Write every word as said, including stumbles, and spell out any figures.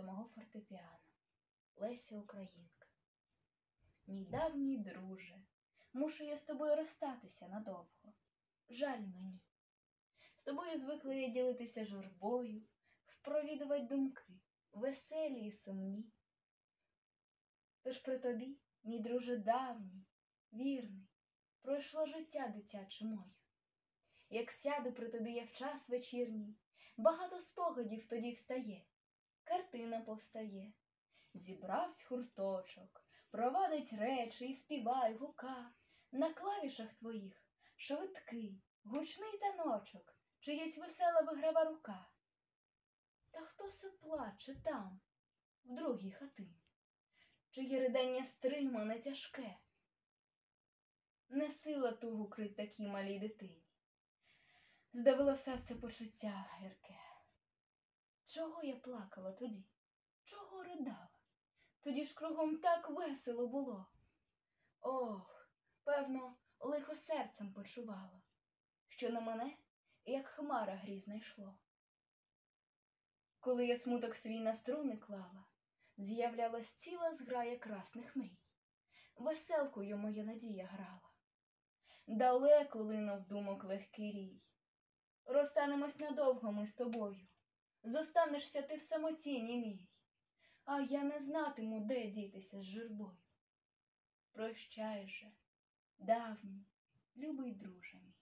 до мого фортепіано. Леся Українка. Мій давній друже, мушу я з тобою розстатися надовго. Жаль мені. З тобою звикла я ділитися журбою, впровідувати думки, веселі і сумні. Тож при тобі, мій друже давній, вірний, пройшло життя дитяче моє. Як сяду при тобі я в час вечірній, багато спогадів тоді встає, картина повстає. Зібравсь гурточок, провадить речі і співай гука. На клавішах твоїх швидкий, гучний таночок, чиєсь весела виграва рука. Та хто се плаче там, в другій хатині? Чиє ридання стримане, тяжке? Не сила тугу крить такій малій дитині. Здавило серце почуття гірке. Чого я плакала тоді? Чого ридала? Тоді ж кругом так весело було. Ох, певно, лихо серцем почувала, що на мене, як хмара грізна йшло. Коли я смуток свій на струни клала, з'являлась ціла зграя красних мрій. Веселкою моя надія грала. Далеко линув думок легкий рій. Розстанемось надовго ми з тобою. Зостанешся ти в самоті німій, а я не знатиму, де дітися з журбою. Прощай же, давній, любий друже мій.